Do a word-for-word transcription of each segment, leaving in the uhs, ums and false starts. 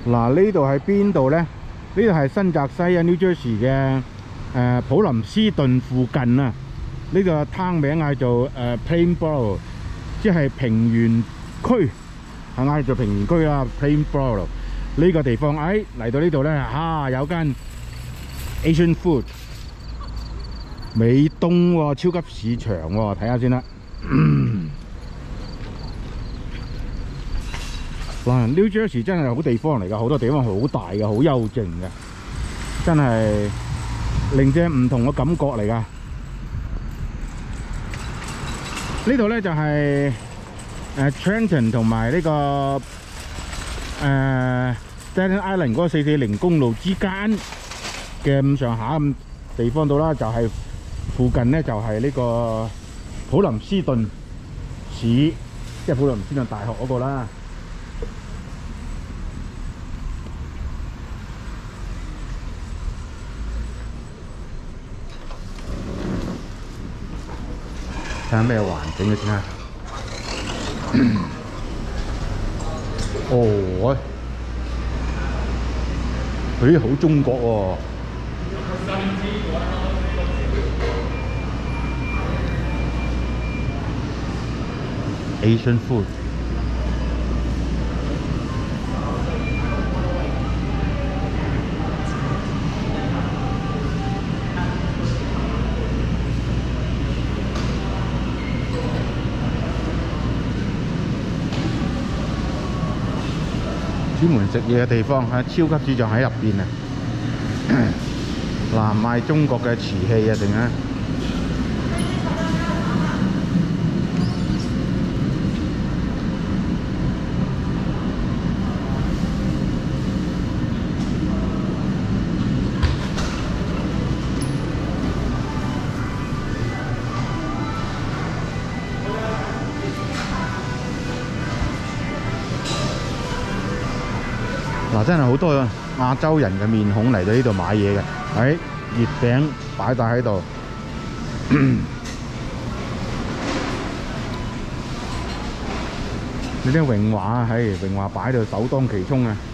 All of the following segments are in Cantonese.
嗱，呢度係邊度咧？呢度係新澤西啊 ，New Jersey 嘅誒普林斯頓附近啊。呢個攤名嗌做誒 Plainboro， 即係平原區，係嗌做平原區啦 ，Plainboro 呢個地方。誒嚟到呢度咧，啊有間 Asian Food 美東喎、哦，超級市場喎、哦，睇下先啦。嗱 ，New Jersey 真係好地方嚟㗎，好多地方好大嘅，好幽靜嘅，真係令隻唔同嘅感覺嚟㗎。呢度咧就係誒 Trenton 同埋呢個誒 Staten Island 嗰個四四零公路之間嘅咁上下咁地方度啦，就係、是、附近咧就係、是、呢個普林斯頓市，即係普林斯頓大學嗰個啦。睇下咩環境嘅先啊！哦，佢好中國喎、Asian food。專門食嘢嘅地方喺超級市場喺入邊啊！嗱，賣中國嘅瓷器啊，定啊！嗱，真係好多亞洲人嘅面孔嚟到呢度買嘢嘅，喺月餅擺晒喺度。你啲榮華啊，係榮華擺到首當其衝啊！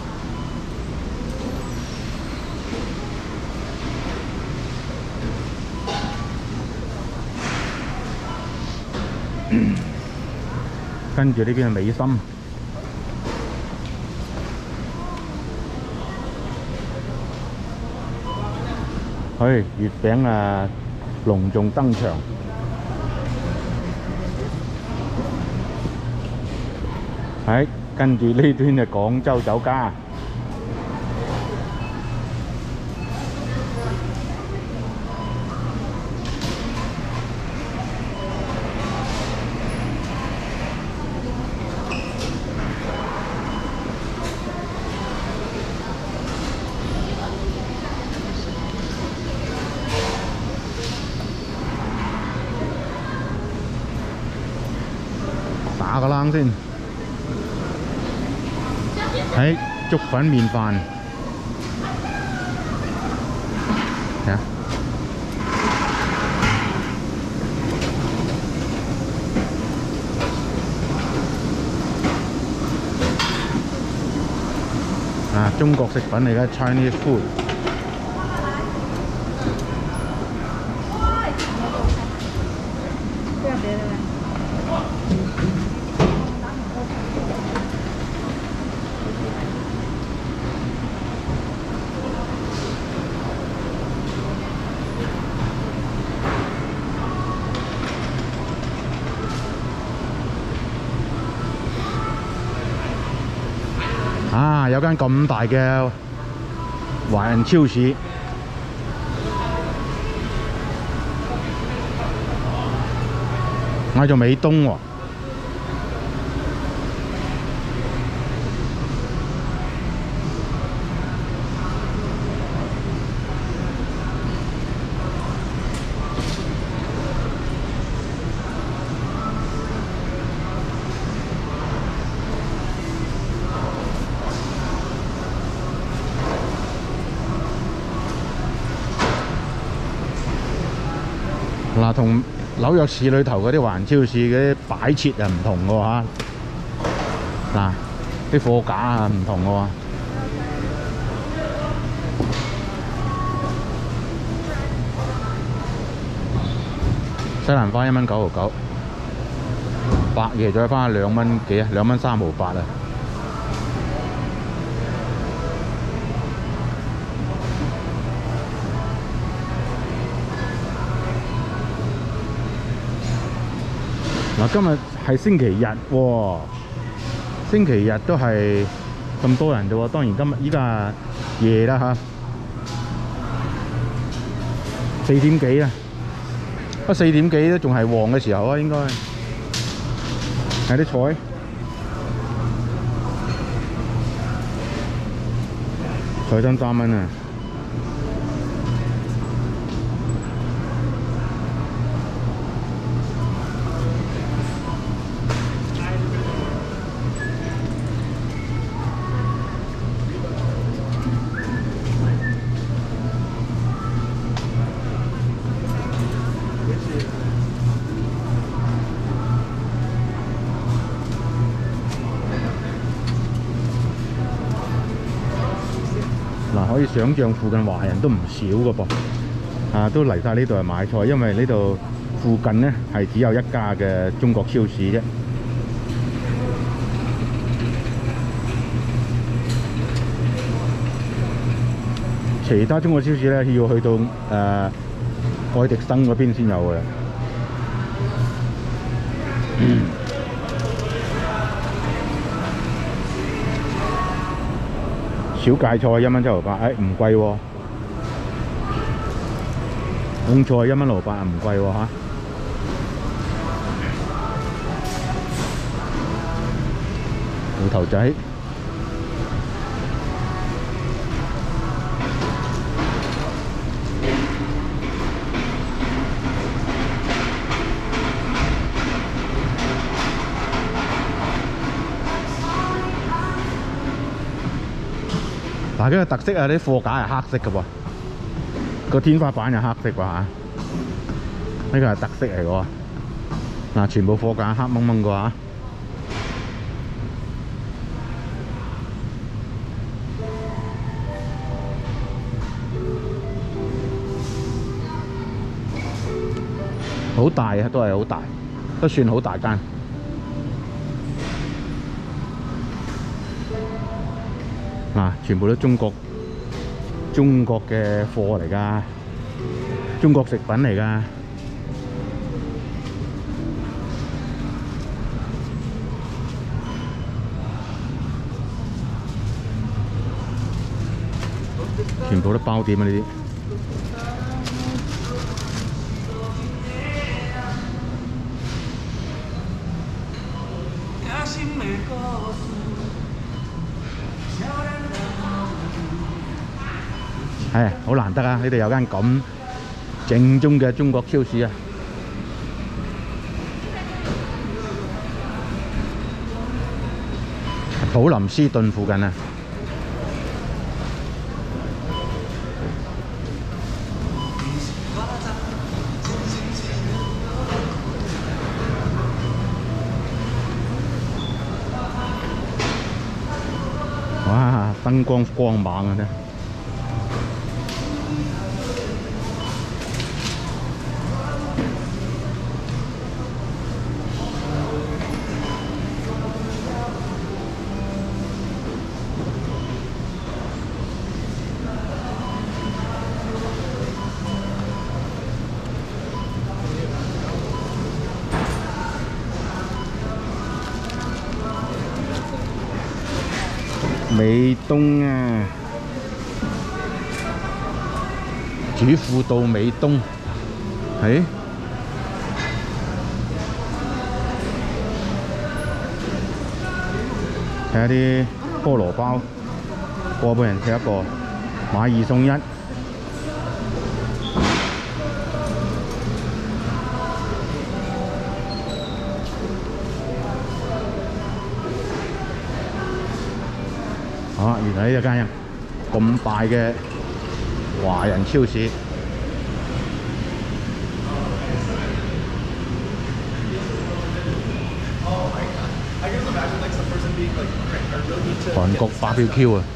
跟住呢邊係美心。去月餅啊，隆重登場。喺跟住呢端係廣州酒家。打個冷先，喺粥粉麵飯，睇下啊，中國食品嚟嘅 Chinese food。啊！有間咁大嘅華人超市，嗌做美東喎。嗱，同紐約市裏頭嗰啲華人超市嗰啲擺設係唔同嘅喎嚇。嗱，啲貨架啊唔同嘅喎。 西蘭花一蚊九毫九，白椰再花兩蚊幾啊，兩蚊三毫八啊。嗱，今日係星期日喎，星期日都係咁多人啫喎。當然今日依家夜啦嚇，四點幾啊，啊四點幾都仲係旺嘅時候啊，應該係啲菜。菜真三蚊啊！嗱，可以想像附近華人都唔少嘅噃，啊，都嚟晒呢度係買菜，因為呢度附近呢係只有一家嘅中國超市啫。其他中國超市咧要去到誒、呃、愛迪生嗰邊先有嘅。嗯。小芥菜一蚊七毫八，誒唔貴喎。紅菜一蚊六毫八，唔貴喎嚇。芋頭仔。嗱，呢個特色啊，啲貨架係黑色嘅喎，個天花板又黑色喎嚇，呢個係特色嚟嘅喎。嗱，全部貨架黑掹掹嘅話，好大啊，都係好大，都算好大間。嗱，全部都中國中國嘅貨嚟㗎，中國食品嚟㗎。全部都包點啊！呢啲。係好難得啊！呢度有間咁正宗嘅中國超市啊！普林斯頓附近啊！哇！燈光光猛啊！真〜美東啊，主婦到美東，係睇下啲菠蘿包，個半人食一個，買二送一。啊！原來呢一間咁大嘅華人超市，韓國 B B Q 啊！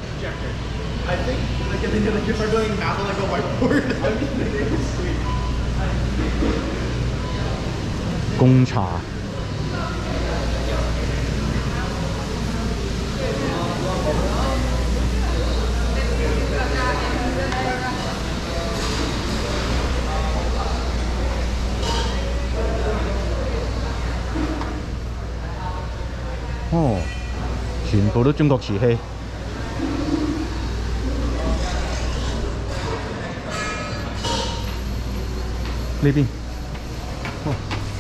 貢茶。哦，全部都中國瓷器。呢邊，哦，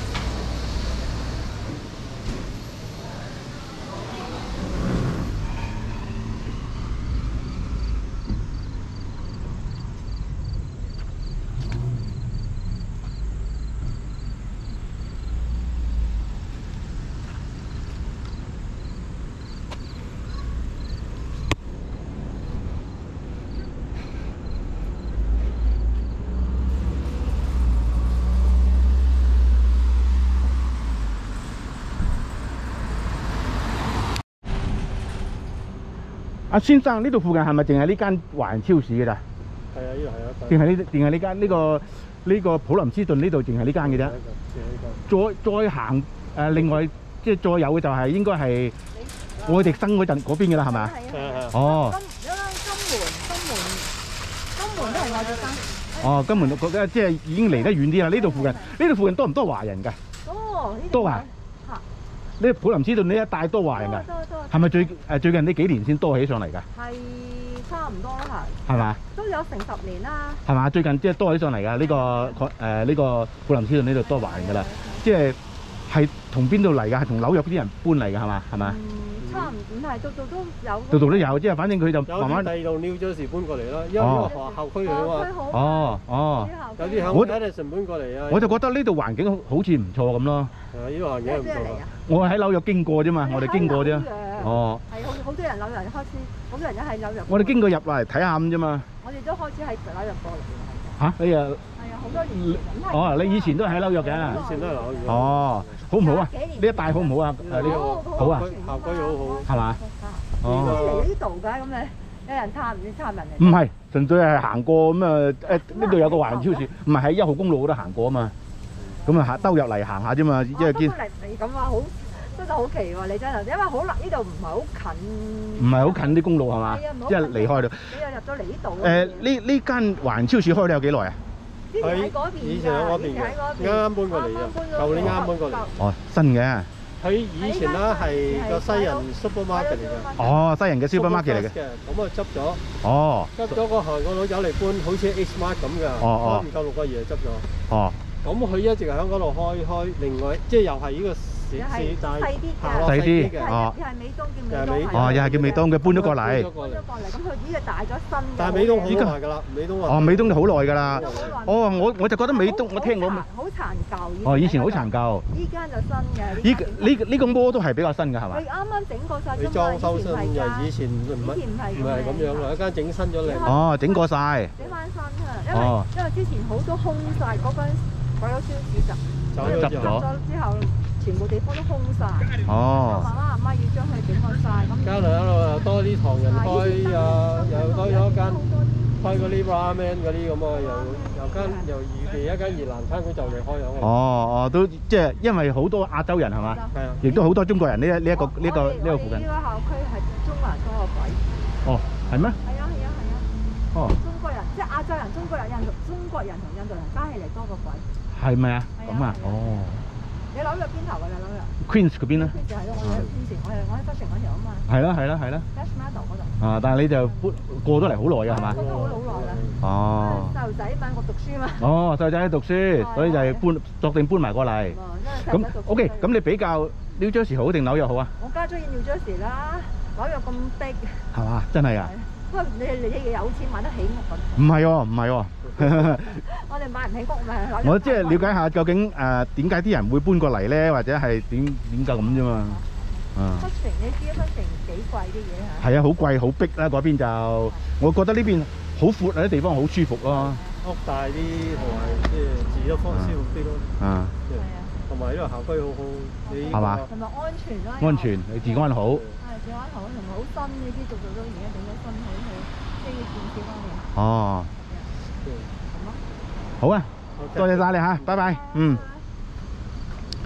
阿先生，呢度附近係咪淨係呢間華人超市嘅咋？ 係啊，呢度係啊。 定係呢？定係呢間呢個呢個普林斯頓呢度淨係呢間嘅啫？再再行誒，另外即係再有嘅就係應該係愛迪生嗰陣嗰邊嘅啦，係咪啊？ 係啊係啊。 哦。 金金門金門金門都係愛迪生。 哦，金門嗰個即係已經離得遠啲啦。呢度附近呢度附近多唔多華人㗎？ 多。 多啊！呢普林斯頓呢一帶多華人㗎？ 多多。係咪最誒最近呢幾年先多起上嚟㗎？ 係差唔多啦， 係嘛？ 都有成十年啦。 係嘛？最近即係多起上嚟㗎呢個誒呢個普林斯頓呢度多華人㗎啦，即係係同邊度嚟㗎？係同紐約啲人搬嚟㗎係嘛？係嘛？ 差唔唔係，度度都有。 度度都有，即係反正佢就慢慢。 有啲第二度 New Jersey 搬過嚟啦，因為呢個學校區嚟啊嘛。 哦哦。 有啲喺 Edison 搬過嚟啊。 我就覺得呢度環境好似唔錯咁咯。 係啊，呢度環境唔錯㗎。 我喺紐約經過啫嘛，我哋經過啫。哦。 係好好多人紐約開始，好多人一喺紐約。 我哋經過入嚟睇下咁啫嘛。 我哋都開始喺紐約過嚟嘅。 嚇！你啊？ 係啊，好多年。 哦，你以前都喺紐約嘅。 以前都係紐約。 哦，好唔好啊？呢一帶好唔好啊？誒呢個好啊。 校區好好。 係嘛？ 哦。嚟呢度㗎，咁誒有人探唔知探人嚟。 唔係，純粹係行過咁啊！誒呢度有個華人超市，唔係喺一號公路嗰度行過啊嘛。咁啊，兜入嚟行下啫嘛，即係見。 嚟嚟咁啊，好真係好奇喎！你真係，因為好難，呢度唔係好近。 唔係好近啲公路係嘛？即係離開到。 你又入咗嚟呢度。 誒呢呢間華人超市開咗有幾耐啊？ 喺嗰邊㗎， 以前喺嗰邊嘅，啱啱搬過嚟嘅，舊年啱搬過嚟。 哦，新嘅。 佢以前咧係個西人 supermarket 嚟嘅。 哦，西人嘅 supermarket 嚟嘅。 咁啊執咗。 哦。 執咗個韓國佬走嚟搬，好似 A Smart 咁㗎。 哦哦。 唔夠六個月就執咗。 哦。 咁佢一直喺嗰度開開，另外即係又係呢個市市大細啲嘅， 細啲嘅。 哦。又係美東叫美東。 哦，又係叫美東嘅，搬咗過嚟。 搬咗過嚟，咁佢呢個大咗新嘅。 但係美東好耐㗎啦，美東話。 哦，美東就好耐㗎啦。哦，我我就覺得美東，我聽講。 好殘舊。 哦，以前好殘舊。 依間就新嘅。 依呢呢個摩都係比較新㗎係嘛？ 佢啱啱整過晒。 你裝修新嘅，以前唔係唔係咁樣啦，一間整新咗嚟。 哦，整過晒。 整翻新啊，因為因為之前好多空晒嗰間。嗰個超市就執咗之後，全部地方都空晒。 哦。 媽媽阿媽要將佢整開晒。咁加嚟一路又多啲唐人開啊，又多咗一間開嗰啲 ramen 嗰啲咁啊，又又間又預備一間越南餐館就嚟開咗。 哦哦，都即係因為好多亞洲人係嘛？ 係啊。亦都好多中國人呢一呢一個呢個呢個附近。 呢個校區係中國人多過鬼。 哦，係咩？ 係啊係啊係啊。 哦。 中國人即係亞洲人、中國人、印度、中國人同印度人加起嚟多過鬼。 係咪啊？咁啊，哦。 你紐約邊頭㗎？你紐約 Queens 嗰邊啦。 Queens 係咯，我喺 Queens，我係我喺西城嗰條啊嘛。 係啦係啦係啦。 Westmeadow 嗰度。 啊！但係你就搬過咗嚟好耐㗎係嘛？ 過咗好耐啦。 哦。細路仔問我讀書嘛。 哦，細路仔喺讀書，所以就係搬作定搬埋過嚟。咁 OK，咁你比較 New Jersey 好定紐約好啊？ 我梗係中意 New Jersey啦，紐約咁逼。 係嘛？真係啊！ 不過你你哋有錢買得起屋咁。 唔係喎，唔係喎。 我哋買唔起屋咪。 我即係了解下究竟誒點解啲人會搬過嚟咧，或者係點點解咁啫嘛？啊！ 忽城你知忽城幾貴啲嘢嚇？ 係啊，好貴好逼啦嗰邊就，我覺得呢邊好闊啊，啲地方好舒服咯。 屋大啲同埋即係住得方舒服啲咯。啊。係啊。同埋呢個校區好好，你係嘛？同埋安全啦。 安全，你治安好。 係治安好，同埋好新呢啲，逐逐都而家整得新好好，即係要見少方面。 哦。好啊，多謝晒你嚇，拜拜。嗯。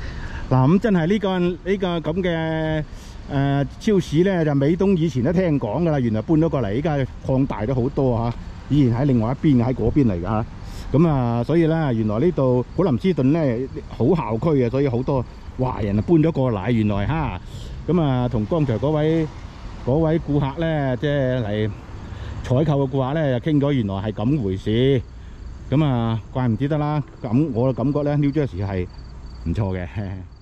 嗱咁真係呢、個呢、個咁嘅誒超市咧，就美東以前都聽講噶啦，原來搬咗過嚟，依家擴大咗好多嚇。以前喺另外一邊，喺嗰邊嚟㗎嚇。咁啊，所以咧，原來呢度普林斯頓咧好校區嘅，所以好多華人啊搬咗過嚟。原來嚇，咁啊同剛才嗰位嗰位顧客咧，即係嚟採購嘅顧客咧，就傾咗，原來係咁回事。咁啊，怪唔之得啦。咁我嘅感覺咧，New Jersey係唔錯嘅。